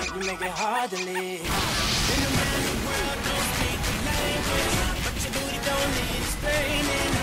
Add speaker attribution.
Speaker 1: you make it hard to live. Been around the world, don't speak the language, but your booty don't need explaining.